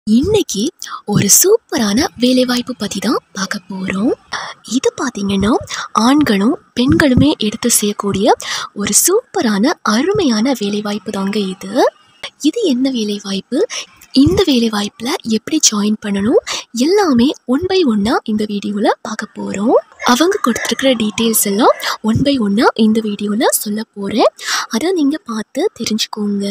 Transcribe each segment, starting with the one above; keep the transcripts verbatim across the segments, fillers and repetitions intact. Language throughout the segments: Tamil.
இன்னைக்கு ஒரு சூப்பரான வேலைவாய்ப்பு பற்றி தான் பார்க்க போகிறோம். இது பார்த்தீங்கன்னா ஆண்களும் பெண்களுமே எடுத்து செய்யக்கூடிய ஒரு சூப்பரான அருமையான வேலைவாய்ப்பு தாங்க இது. இது என்ன வேலைவாய்ப்பு, இந்த வேலைவாய்ப்பில் எப்படி ஜாயின் பண்ணணும் எல்லாமே ஒன் பை ஒன்னாக இந்த வீடியோவில் பார்க்க போகிறோம். அவங்க கொடுத்துருக்கிற டீட்டெயில்ஸ் எல்லாம் ஒன் பை ஒன்னாக இந்த வீடியோவில் சொல்ல போகிறேன். அதை நீங்கள் பார்த்து தெரிஞ்சுக்கோங்க.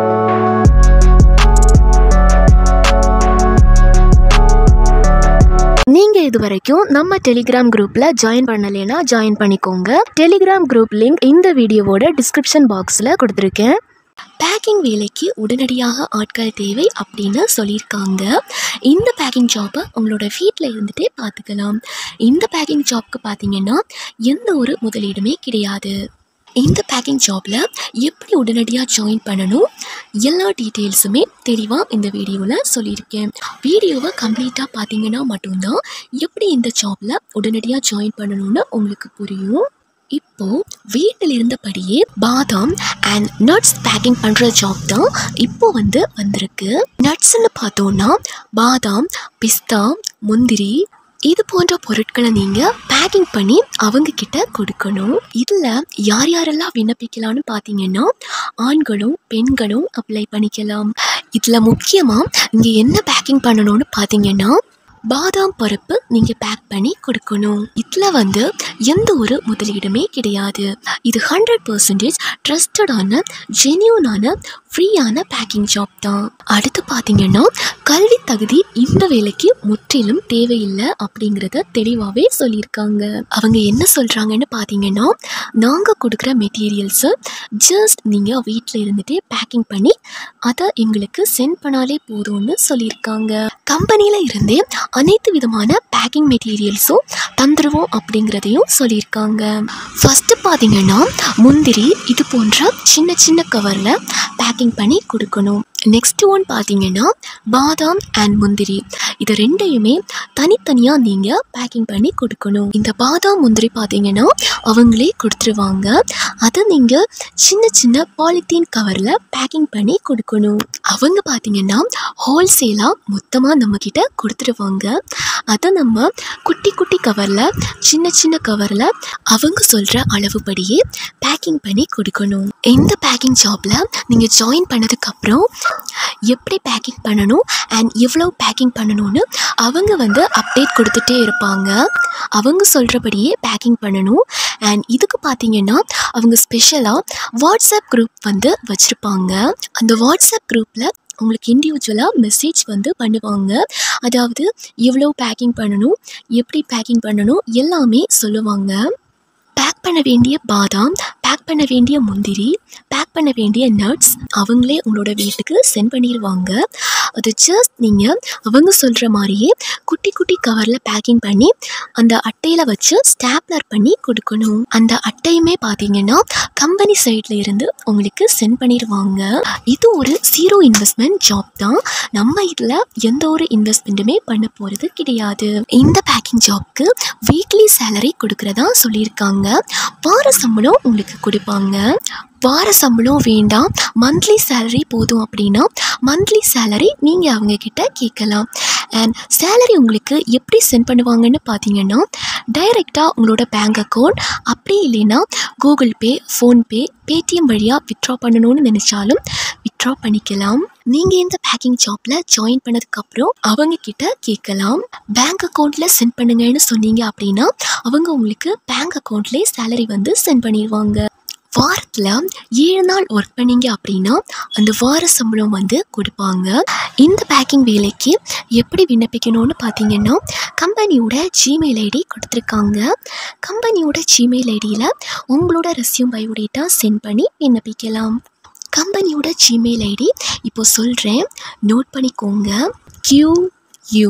நீங்கள் இது வரைக்கும் நம்ம டெலிகிராம் குரூப்பில் ஜாயின் பண்ணலைன்னா ஜாயின் பண்ணிக்கோங்க. டெலிகிராம் குரூப் லிங்க் இந்த வீடியோவோட டிஸ்கிரிப்ஷன் பாக்ஸில் கொடுத்துருக்கேன். பேக்கிங் வேலைக்கு உடனடியாக ஆட்கள் தேவை அப்படின்னு சொல்லியிருக்காங்க. இந்த பேக்கிங் ஜாப்பை உங்களோட வீட்டில் இருந்துகிட்டே பார்த்துக்கலாம். இந்த பேக்கிங் ஜாப்க்கு பார்த்தீங்கன்னா எந்த ஒரு முதலீடுமே கிடையாது. இந்த பேக்கிங் ஜாப்பில் எப்படி உடனடியாக ஜாயின் பண்ணணும் எல்லா டீட்டெயில்ஸுமே தெளிவாக இந்த வீடியோவில் சொல்லியிருக்கேன். வீடியோவை கம்ப்ளீட்டாக பார்த்தீங்கன்னா மட்டும்தான் எப்படி இந்த ஜாப்பில் உடனடியாக ஜாயின் பண்ணணும்னு உங்களுக்கு புரியும். இப்போது வீட்டில் இருந்தபடியே பாதாம் அண்ட் நட்ஸ் பேக்கிங் பண்ணுற ஜாப் தான் இப்போ வந்து வந்திருக்கு. நட்ஸ்ன்னு பார்த்தோன்னா பாதாம், பிஸ்தா, முந்திரி இது போன்ற பொருட்களை நீங்கள் பேக்கிங் பண்ணி அவங்க கிட்ட கொடுக்கணும். இதில் யார் யாரெல்லாம் விண்ணப்பிக்கலாம்னு பார்த்தீங்கன்னா ஆண்களும் பெண்களும் அப்ளை பண்ணிக்கலாம். இதில் முக்கியமாக இங்கே என்ன பேக்கிங் பண்ணணும்னு பார்த்தீங்கன்னா பாதாம் பருப்பு நீங்கள் பேக் பண்ணி கொடுக்கணும். இதில் வந்து எந்த ஒரு முதலீடுமே கிடையாது. இது ஹண்ட்ரட் பர்சன்டேஜ் ட்ரஸ்டடான ஜென்யூனான ஃப்ரீயான பேக்கிங் ஜாப் தான். அடுத்து பார்த்தீங்கன்னா கல்வி தகுதி இந்த வேலைக்கு முற்றிலும் தேவையில்லை அப்படிங்கிறத தெளிவாகவே சொல்லியிருக்காங்க. அவங்க என்ன சொல்கிறாங்கன்னு பார்த்தீங்கன்னா நாங்கள் கொடுக்குற மெட்டீரியல்ஸை ஜஸ்ட் நீங்கள் வீட்டில் இருந்துகிட்டே பேக்கிங் பண்ணி அதை எங்களுக்கு சென்ட் பண்ணாலே போதும்னு சொல்லியிருக்காங்க. கம்பெனியில் இருந்தே அனைத்து விதமான பேக்கிங் மெட்டீரியல்ஸும் தந்துடுவோம் அப்படிங்கிறதையும் சொல்லியிருக்காங்க. ஃபஸ்ட்டு பார்த்தீங்கன்னா முந்திரி இது போன்ற சின்ன சின்ன கவரில் பேக்கிங் பண்ணி கொடுக்கணும். நெக்ஸ்ட் ஒன் பார்த்தீங்கன்னா பாதாம் அண்ட் முந்திரி இது ரெண்டையுமே தனித்தனியாக நீங்கள் பேக்கிங் பண்ணி கொடுக்கணும். இந்த பாதாம் முந்திரி பார்த்தீங்கன்னா அவங்களே கொடுத்துருவாங்க. அதை நீங்கள் சின்ன சின்ன பாலித்தீன் கவரில் பேக்கிங் பண்ணி கொடுக்கணும். அவங்க பார்த்தீங்கன்னா ஹோல்சேலாக மொத்தமாக நம்மக்கிட்ட கொடுத்துருவாங்க. அதை நம்ம குட்டி குட்டி கவரில் சின்ன சின்ன கவரில் அவங்க சொல்கிற அளவுபடியே பேக்கிங் பண்ணி கொடுக்கணும். இந்த பேக்கிங் ஜாப்பில் நீங்கள் ஜாயின் பண்ணதுக்கப்புறம் எப்படி பேக்கிங் பண்ணணும் அண்ட் எவ்வளோ பேக்கிங் பண்ணணும்னு அவங்க வந்து அப்டேட் கொடுத்துட்டே இருப்பாங்க. அவங்க சொல்கிறபடியே பேக்கிங் பண்ணணும். அண்ட் இதுக்கு பார்த்தீங்கன்னா அவங்க ஸ்பெஷலாக வாட்ஸ்அப் குரூப் வந்து வச்சுருப்பாங்க. அந்த வாட்ஸ்அப் குரூப்பில் உங்களுக்கு இண்டிவிஜுவலாக மெசேஜ் வந்து பண்ணுவாங்க. அதாவது எவ்வளோ பேக்கிங் பண்ணணும், எப்படி பேக்கிங் பண்ணணும் எல்லாமே சொல்லுவாங்க. பேக் பண்ண வேண்டிய பாதாம், பேக் பண்ண வேண்டிய முந்திரி, பேக் பண்ண வேண்டிய நட்ஸ் அவங்களே உங்களோட வீட்டுக்கு சென்ட் பண்ணிடுவாங்க. அது ஜஸ்ட் நீங்கள் அவங்க சொல்கிற மாதிரியே குட்டி குட்டி கவரில் பேக்கிங் பண்ணி அந்த அட்டையில் வச்சு ஸ்டாப்லர் பண்ணி கொடுக்கணும். அந்த அட்டையுமே பார்த்தீங்கன்னா கம்பெனி சைடில் இருந்து உங்களுக்கு சென்ட் பண்ணிடுவாங்க. இது ஒரு ஜீரோ இன்வெஸ்ட்மெண்ட் ஜாப் தான். நம்ம இதில் எந்த ஒரு இன்வெஸ்ட்மெண்ட்டுமே பண்ண போகிறது கிடையாது. இந்த பேக்கிங் ஜாப்க்கு வீக்லி சேலரி கொடுக்குறதா சொல்லியிருக்காங்க. வார சம்பளம் உங்களுக்கு கொடுப்பாங்க. வார சம்பளம் வேண்டாம், மந்த்லி சேலரி போதும் அப்படின்னா மந்த்லி சேலரி நீங்கள் அவங்கக்கிட்ட கேட்கலாம். அண்ட் சேலரி உங்களுக்கு எப்படி சென்ட் பண்ணுவாங்கன்னு பார்த்தீங்கன்னா டைரெக்டாக உங்களோட பேங்க் அக்கௌண்ட், அப்படி இல்லைன்னா கூகுள் பே, ஃபோன்பே, பேடிஎம் வழியாக வித்ட்ரா பண்ணணும்னு நினச்சாலும் வித்ட்ரா பண்ணிக்கலாம். நீங்கள் இந்த பேக்கிங் ஜாப்பில் ஜாயின் பண்ணதுக்கப்புறம் அவங்கக்கிட்ட கேட்கலாம். பேங்க் அக்கௌண்ட்டில் சென்ட் பண்ணுங்கன்னு சொன்னீங்க அப்படின்னா அவங்க உங்களுக்கு பேங்க் அக்கௌண்ட்லேயே சேலரி வந்து சென்ட் பண்ணிடுவாங்க. வாரத்தில் ஏழு நாள் ஒர்க் பண்ணிங்க அப்படின்னா அந்த வார சம்பளம் வந்து கொடுப்பாங்க. இந்த பேக்கிங் வேலைக்கு எப்படி விண்ணப்பிக்கணும்னு பார்த்தீங்கன்னா கம்பெனியோட ஜிமெயில் ஐடி கொடுத்துருக்காங்க. கம்பெனியோட ஜிமெயில் ஐடியில் உங்களோட ரெஸ்யூம் பயோடேட்டா சென்ட் பண்ணி விண்ணப்பிக்கலாம். கம்பெனியோட ஜிமெயில் ஐடி இப்போ சொல்கிறேன், நோட் பண்ணிக்கோங்க. Q U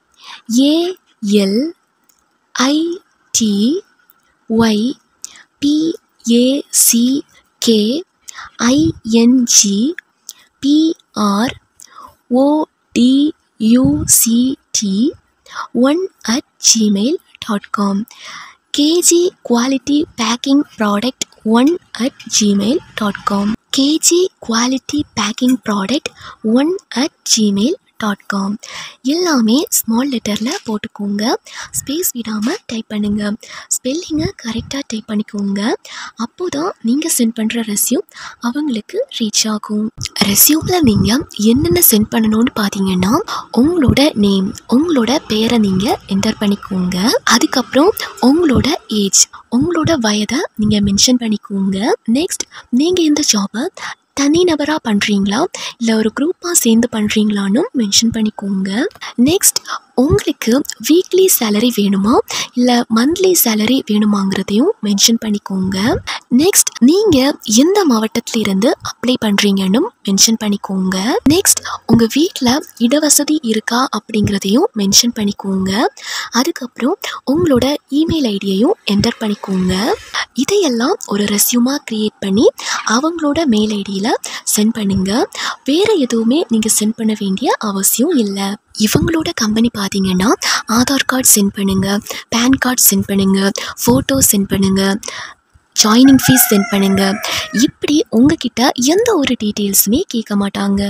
A L I T Y P A C K I N G P R O D U C T one at Gmail dot com. KG quality packing product one at Gmail dot com. KG quality packing product one at Gmail dot com. எல்லாமே ஸ்மால் லெட்டரில் போட்டுக்கோங்க. ஸ்பேஸ் விடாமல் டைப் பண்ணுங்கள். ஸ்பெல்லிங்கை கரெக்டாக டைப் பண்ணிக்கோங்க. அப்போ தான் நீங்கள் சென்ட் பண்ணுற ரெஸ்யூம் அவங்களுக்கு ரீச் ஆகும். ரெஸ்யூமில் நீங்கள் என்னென்ன சென்ட் பண்ணணும்னு பார்த்தீங்கன்னா, உங்களோட நேம், உங்களோட பேரை நீங்கள் என்டர் பண்ணிக்கோங்க. அதுக்கப்புறம் உங்களோட ஏஜ், உங்களோட வயதை நீங்கள் மென்ஷன் பண்ணிக்கோங்க. நெக்ஸ்ட், நீங்கள் இந்த ஜாபை தனிநபராக பண்ணுறீங்களா இல்லை ஒரு குரூப்பாக சேர்ந்து பண்ணுறீங்களான்னு மென்ஷன் பண்ணிக்கோங்க. நெக்ஸ்ட், உங்களுக்கு வீக்லி சேலரி வேணுமா இல்லை மந்த்லி சேலரி வேணுமாங்கிறதையும் மென்ஷன் பண்ணிக்கோங்க. நெக்ஸ்ட், நீங்கள் எந்த மாவட்டத்தில் இருந்து அப்ளை பண்ணுறீங்கன்னு மென்ஷன் பண்ணிக்கோங்க. நெக்ஸ்ட், உங்கள் வீட்டில் இடவசதி இருக்கா அப்படிங்கிறதையும் மென்ஷன் பண்ணிக்கோங்க. அதுக்கப்புறம் உங்களோட இமெயில் ஐடியையும் என்டர் பண்ணிக்கோங்க. இதையெல்லாம் ஒரு ரெஸ்யூமாக க்ரியேட் பண்ணி அவங்களோட மெயில் ஐடியில் சென்ட் பண்ணுங்கள். வேறு எதுவுமே நீங்கள் சென்ட் பண்ண வேண்டிய அவசியம் இல்லை. இவங்களோட கம்பெனி பார்த்தீங்கன்னா ஆதார் கார்டு சென்ட் பண்ணுங்கள், பேன் கார்டு சென்ட் பண்ணுங்கள், ஃபோட்டோ சென்ட் பண்ணுங்கள், ஜாயினிங் ஃபீஸ் சென்ட் பண்ணுங்கள். இப்படி உங்ககிட்ட எந்த ஒரு டீட்டெயில்ஸுமே கேட்க மாட்டாங்க.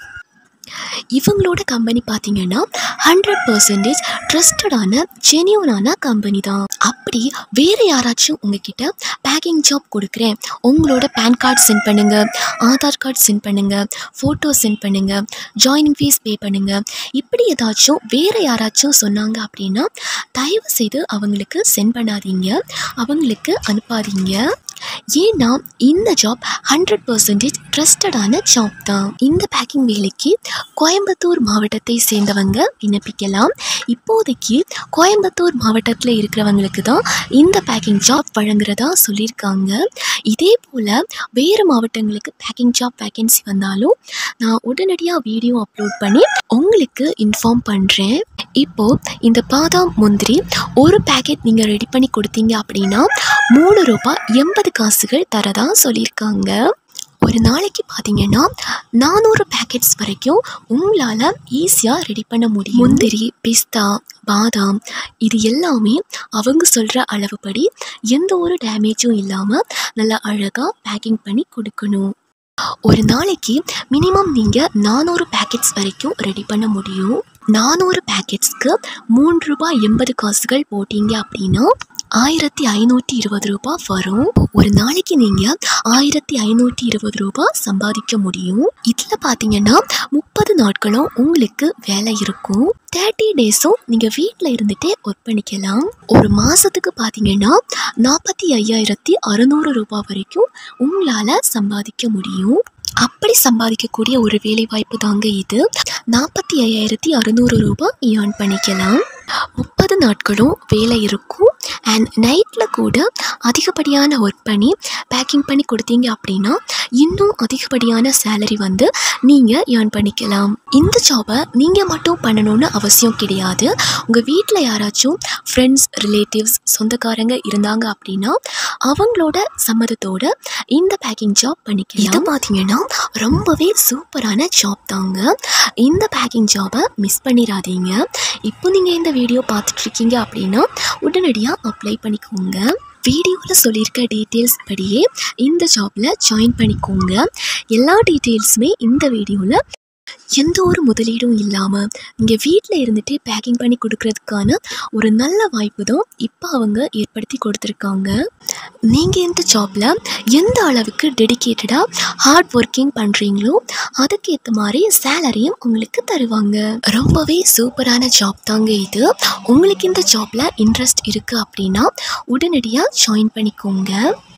இவங்களோட கம்பெனி பார்த்தீங்கன்னா ஹண்ட்ரட் பர்சன்டேஜ் ட்ரஸ்டடான ஜென்யூனான கம்பெனி தான். அப்படி வேறு யாராச்சும் உங்ககிட்ட பேக்கிங் ஜாப் கொடுக்குறேன், உங்களோட பேன் கார்டு சென்ட் பண்ணுங்கள், ஆதார் கார்டு சென்ட் பண்ணுங்கள், ஃபோட்டோ சென்ட் பண்ணுங்கள், ஜாயினிங் ஃபீஸ் பே பண்ணுங்கள், இப்படி ஏதாச்சும் வேறு யாராச்சும் சொன்னாங்க அப்படின்னா தயவு செய்து அவங்களுக்கு சென்ட் பண்ணாதீங்க, அவங்களுக்கு அனுப்பாதீங்க. ஏன்னா இந்த ஜாப் ஹண்ட்ரட் பர்சன்டேஜ் ட்ரஸ்டடான ஜாப் தான். இந்த பேக்கிங் வேலைக்கு கோயம்புத்தூர் மாவட்டத்தை சேர்ந்தவங்க விண்ணப்பிக்கலாம். இப்போதைக்கு கோயம்புத்தூர் மாவட்டத்தில் இருக்கிறவங்களுக்கு தான் இந்த பேக்கிங் ஜாப் வழங்குறதா சொல்லியிருக்காங்க. இதே போல் வேறு மாவட்டங்களுக்கு பேக்கிங் ஜாப் வேக்கன்சி வந்தாலும் நான் உடனடியாக வீடியோ அப்லோட் பண்ணி உங்களுக்கு இன்ஃபார்ம் பண்ணுறேன். இப்போது இந்த பாதாம் முந்திரி ஒரு பேக்கெட் நீங்கள் ரெடி பண்ணி கொடுத்தீங்க அப்படின்னா மூணு ரூபாய் எண்பது காசுகள் தரதா சொல்லியிருக்காங்க. ஒரு நாளைக்கு பார்த்தீங்கன்னா நானூறு பேக்கெட்ஸ் வரைக்கும் உங்களால் ஈஸியாக ரெடி பண்ண முடியும். முந்திரி, பிஸ்தா, பாதாம் இது எல்லாமே அவங்க சொல்கிற அளவுப்படி எந்த ஒரு டேமேஜும் இல்லாமல் நல்லா அழகாக பேக்கிங் பண்ணி கொடுக்கணும். ஒரு நாளைக்கு மினிமம் நீங்கள் நானூறு பேக்கெட்ஸ் வரைக்கும் ரெடி பண்ண முடியும். நானூறு பேக்கெட்ஸ்க்கு மூன்று ரூபாய் எண்பது காசுகள் போட்டிங்க அப்படின்னா ஆயிரத்தி ஐநூற்றி இருபது ரூபாய் வரும். ஒரு நாளைக்கு நீங்கள் ஆயிரத்தி ஐநூற்றி இருபது ரூபாய் சம்பாதிக்க முடியும். இதில் பார்த்தீங்கன்னா முப்பது நாட்களும் உங்களுக்கு வேலை இருக்கும். தேர்ட்டி டேஸும் நீங்கள் வீட்டில் இருந்துகிட்டே ஒர்க் பண்ணிக்கலாம். ஒரு மாதத்துக்கு பார்த்தீங்கன்னா நாற்பத்தி ஐயாயிரத்தி அறுநூறு ரூபாய் வரைக்கும் உங்களால் சம்பாதிக்க முடியும். அப்படி சம்பாதிக்கக்கூடிய ஒரு வேலை வாய்ப்பு தாங்க இது. நாற்பத்தி ஐயாயிரத்தி அறுநூறு ரூபாய் ஏர்ன் பண்ணிக்கலாம். முப்பது நாட்களும் வேலை இருக்கும். அண்ட் நைட்டில் கூட அதிகப்படியான ஒர்க் பண்ணி பேக்கிங் பண்ணி கொடுத்தீங்க அப்படின்னா இன்னும் அதிகப்படியான சேலரி வந்து நீங்கள் ஏர்ன் பண்ணிக்கலாம். இந்த ஜாபை நீங்கள் மட்டும் பண்ணணும்னு அவசியம் கிடையாது. உங்கள் வீட்டில் யாராச்சும் ஃப்ரெண்ட்ஸ், ரிலேட்டிவ்ஸ், சொந்தக்காரங்க இருந்தாங்க அப்படின்னா அவங்களோட சம்மதத்தோடு இந்த பேக்கிங் ஜாப் பண்ணிக்கலாம். இதை பார்த்தீங்கன்னா ரொம்பவே சூப்பரான ஜாப் தாங்க. இந்த பேக்கிங் ஜாபை மிஸ் பண்ணிடாதீங்க. இப்போ நீங்கள் இந்த வீடியோ பார்த்துட்ருக்கீங்க அப்படின்னா உடனடியாக அப்ளை பண்ணிக்கோங்க. வீடியோவில் சொல்லியிருக்க டீட்டெயில்ஸ் படியே இந்த ஜாபில் ஜாயின் பண்ணிக்கோங்க. எல்லா டீட்டெயில்ஸுமே இந்த வீடியோவில் எந்த ஒரு முதலீடும் இல்லாமல் நீங்கள் வீட்டில் இருந்துகிட்டே பேக்கிங் பண்ணி கொடுக்கறதுக்கான ஒரு நல்ல வாய்ப்பு தான் இப்போ அவங்க ஏற்படுத்தி கொடுத்துருக்காங்க. நீங்கள் இந்த ஜாபில் எந்த அளவுக்கு டெடிக்கேட்டடாக ஹார்ட் ஒர்க்கிங் பண்ணுறீங்களோ அதுக்கேற்ற மாதிரி சேலரியும் உங்களுக்கு தருவாங்க. ரொம்பவே சூப்பரான ஜாப் தாங்க இது. உங்களுக்கு இந்த ஜாபில் இன்ட்ரெஸ்ட் இருக்குது அப்படின்னா உடனடியாக ஜாயின் பண்ணிக்கோங்க.